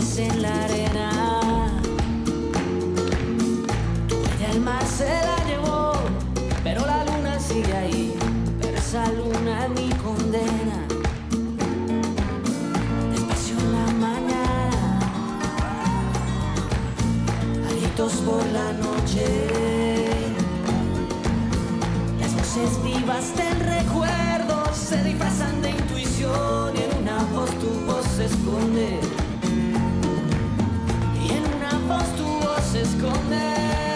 pies en la arena. Tu huella el mar se la llevó, pero la luna sigue ahí. Pero esa luna es mi condena. Despacio en la mañana, a gritos por la noche. Las voces vivas del recuerdo se disfrazan de intuición y en una voz tu voz se esconde. Y en una voz tu voz se esconde.